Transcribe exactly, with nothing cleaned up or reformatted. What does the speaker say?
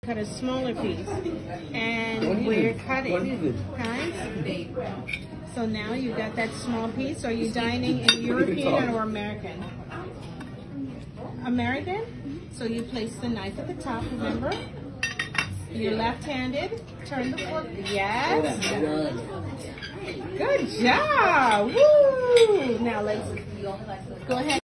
cut a smaller piece. And we're cutting, guys. So now you got that small piece. Are you dining in European or American? American? So you place the knife at the top, remember? You're left-handed. Turn the fork. Yes. Good job. Woo! Now let's go ahead.